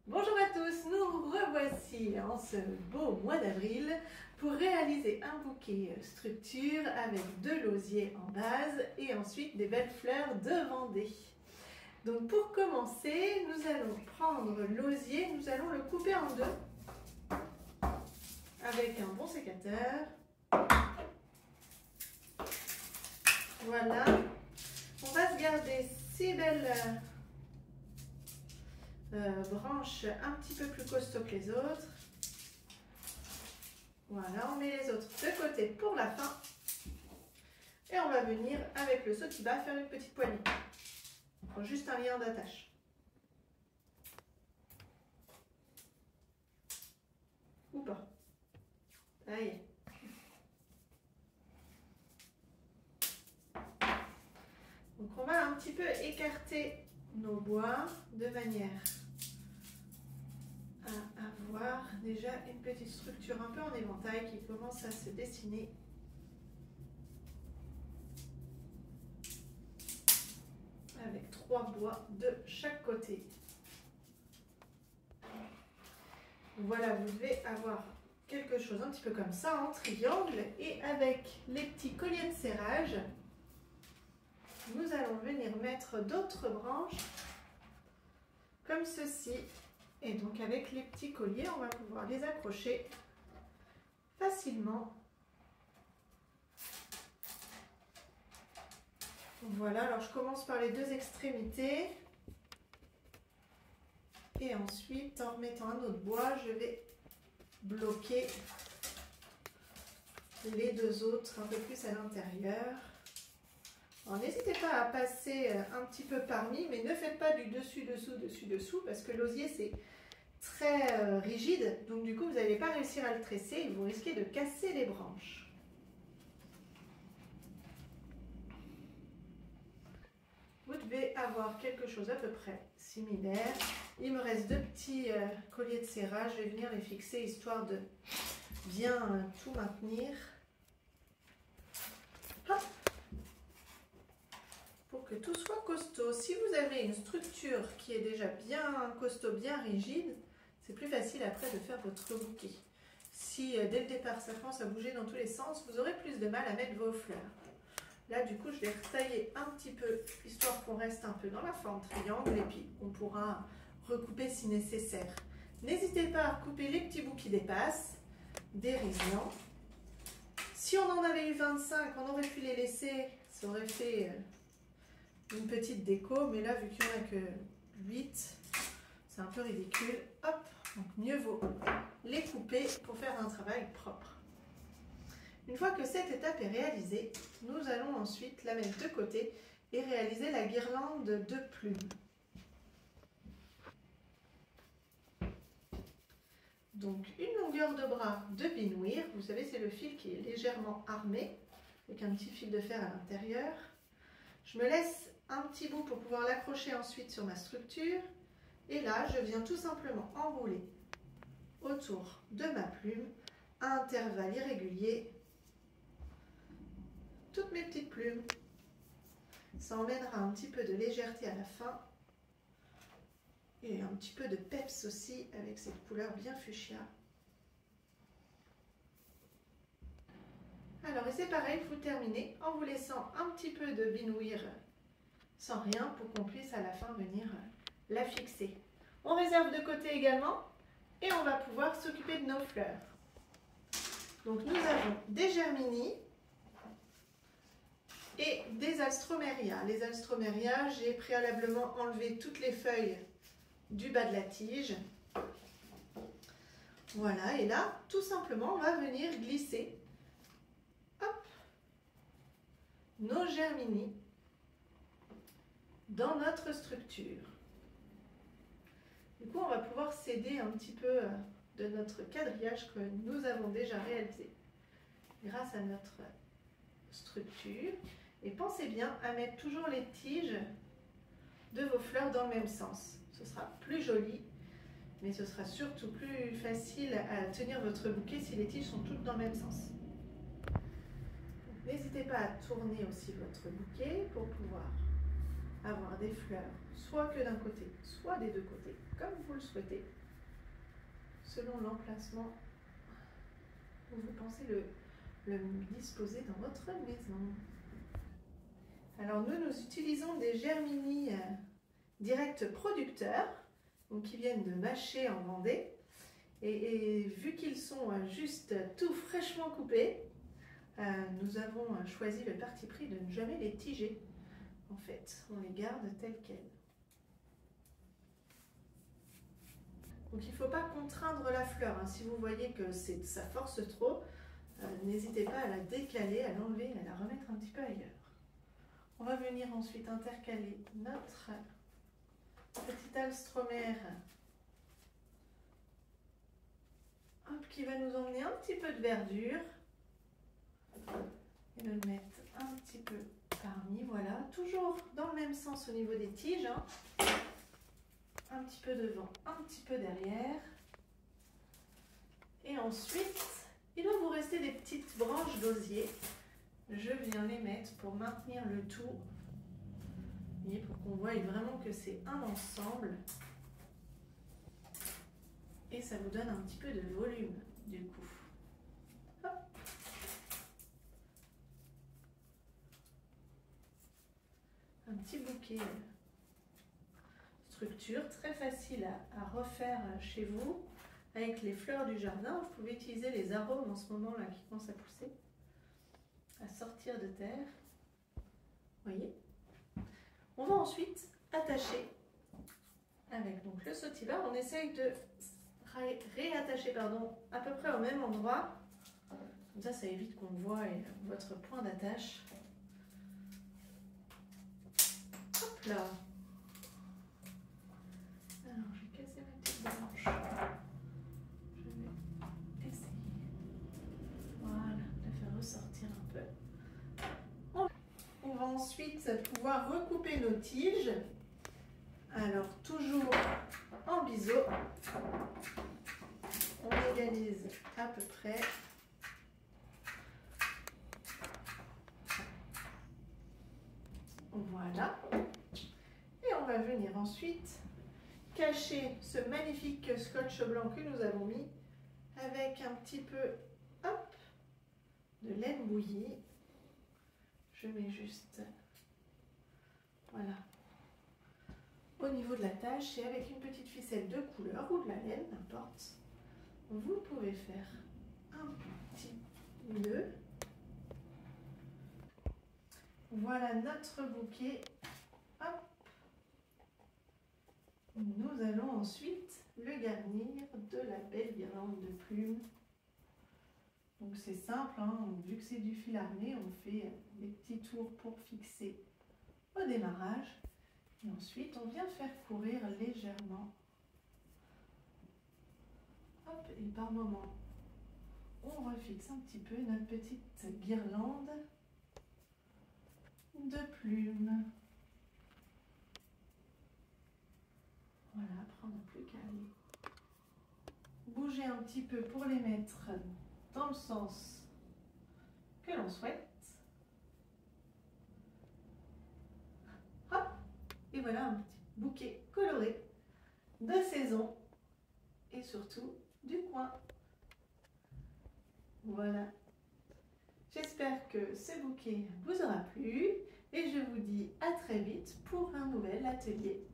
Bonjour à tous, nous revoici en ce beau mois d'avril pour réaliser un bouquet structure avec de l'osier en base et ensuite des belles fleurs de Vendée. Donc pour commencer, nous allons prendre l'osier, nous allons le couper en deux avec un bon sécateur. Voilà, on va se garder ces belles branches un petit peu plus costauds que les autres. Voilà, on met les autres de côté pour la fin. Et on va venir avec le saut-bas faire une petite poignée. On prend juste un lien d'attache. Ou pas. Ça y est. Donc on va un petit peu écarter nos bois de manière à avoir déjà une petite structure un peu en éventail qui commence à se dessiner. Avec 3 bois de chaque côté. Voilà, vous devez avoir quelque chose un petit peu comme ça en triangle, et avec les petits colliers de serrage, nous allons venir mettre d'autres branches comme ceci, et donc avec les petits colliers on va pouvoir les accrocher facilement. Voilà, alors je commence par les deux extrémités et ensuite en remettant un autre bois je vais bloquer les deux autres un peu plus à l'intérieur. Alors n'hésitez pas à passer un petit peu parmi, mais ne faites pas du dessus-dessous, dessus-dessous, parce que l'osier c'est très rigide, donc du coup vous n'allez pas réussir à le tresser et vous risquez de casser les branches. Vous devez avoir quelque chose à peu près similaire. Il me reste deux petits colliers de serrage, je vais venir les fixer histoire de bien tout maintenir. Hop, pour que tout soit costaud. Si vous avez une structure qui est déjà bien costaud, bien rigide, c'est plus facile après de faire votre bouquet. Si dès le départ ça commence à bouger dans tous les sens, vous aurez plus de mal à mettre vos fleurs. Là du coup je vais retailler un petit peu, histoire qu'on reste un peu dans la forme triangle, et puis on pourra recouper si nécessaire. N'hésitez pas à recouper les petits bouts qui dépassent, des riselants. Si on en avait eu 25, on aurait pu les laisser, ça aurait fait une petite déco, mais là vu qu'il n'y en a que 8, c'est un peu ridicule. Hop, donc mieux vaut les couper pour faire un travail propre. Une fois que cette étape est réalisée, nous allons ensuite la mettre de côté et réaliser la guirlande de plumes. Donc une longueur de bras de binouir, vous savez c'est le fil qui est légèrement armé, avec un petit fil de fer à l'intérieur. Je me laisse un petit bout pour pouvoir l'accrocher ensuite sur ma structure, et là je viens tout simplement enrouler autour de ma plume à intervalles irréguliers toutes mes petites plumes. Ça emmènera un petit peu de légèreté à la fin et un petit peu de peps aussi avec cette couleur bien fuchsia. Alors, et c'est pareil, vous terminez en vous laissant un petit peu de binouir sans rien pour qu'on puisse à la fin venir la fixer. On réserve de côté également et on va pouvoir s'occuper de nos fleurs. Donc nous avons des germinis et des alstroemeria. Les alstroemeria, j'ai préalablement enlevé toutes les feuilles du bas de la tige. Voilà, et là, tout simplement, on va venir glisser hop, nos germinis dans notre structure. Du coup, on va pouvoir s'aider un petit peu de notre quadrillage que nous avons déjà réalisé grâce à notre structure. Et pensez bien à mettre toujours les tiges de vos fleurs dans le même sens. Ce sera plus joli, mais ce sera surtout plus facile à tenir votre bouquet si les tiges sont toutes dans le même sens. N'hésitez pas à tourner aussi votre bouquet pour pouvoir avoir des fleurs, soit que d'un côté, soit des deux côtés, comme vous le souhaitez, selon l'emplacement où vous pensez le disposer dans votre maison. Alors nous utilisons des Germini direct producteurs, donc qui viennent de Maché en Vendée. Et vu qu'ils sont juste tout fraîchement coupés, nous avons choisi le parti pris de ne jamais les tiger. En fait, on les garde tels quels. Donc il ne faut pas contraindre la fleur. Hein. Si vous voyez que ça force trop, n'hésitez pas à la décaler, à l'enlever, à la remettre un petit peu ailleurs. On va venir ensuite intercaler notre petit alstromère qui va nous emmener un petit peu de verdure et le mettre un petit peu parmi, voilà, toujours dans le même sens au niveau des tiges, hein. Un petit peu devant, un petit peu derrière, et ensuite il va vous rester des petites branches d'osier. Je viens les mettre pour maintenir le tout, et pour qu'on voie vraiment que c'est un ensemble. Et ça vous donne un petit peu de volume du coup. Hop. Un petit bouquet structure très facile à refaire chez vous avec les fleurs du jardin. Vous pouvez utiliser les arômes en ce moment là qui commencent à pousser, à sortir de terre. Voyez. On va ensuite attacher avec donc le sautiver. On essaye de réattacher à peu près au même endroit, comme ça évite qu'on voit votre point d'attache. Hop là. Alors j'ai cassé ma petite branche, je vais essayer, voilà, de la faire ressortir un peu. On va ensuite pouvoir recouper nos tiges, alors toujours en biseau. On égalise à peu près. Voilà. Et on va venir ensuite cacher ce magnifique scotch blanc que nous avons mis avec un petit peu, hop, de laine bouillie. Je mets juste, voilà, au niveau de la tâche, et avec une petite ficelle de couleur ou de la laine, n'importe. Vous pouvez faire un petit nœud. Voilà notre bouquet. Hop. Nous allons ensuite le garnir de la belle guirlande de plumes. Donc c'est simple, hein, vu que c'est du fil armé, on fait des petits tours pour fixer au démarrage. Et ensuite, on vient faire courir légèrement. Hop, et par moment, on refixe un petit peu notre petite guirlande de plumes. Voilà, après on n'a plus qu'à aller bouger un petit peu pour les mettre dans le sens que l'on souhaite. Hop, et voilà un petit bouquet coloré de saison et surtout du coin. Voilà. J'espère que ce bouquet vous aura plu et je vous dis à très vite pour un nouvel atelier.